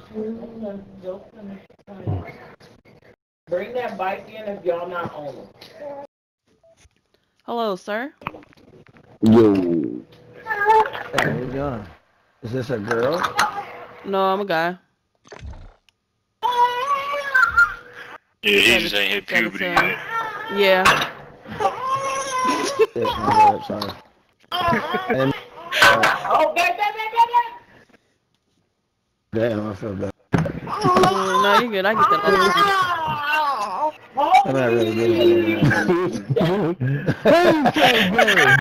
Bring that bike in if y'all not on it. Hello, sir. Yo. Hey, where you going? Is this a girl? No, I'm a guy. Yeah, he just ain't hit puberty yet. Yeah. Shit, my bad, sorry. And, Oh, damn, I feel bad. No, you're good. I get that all the time. I'm not really good at it.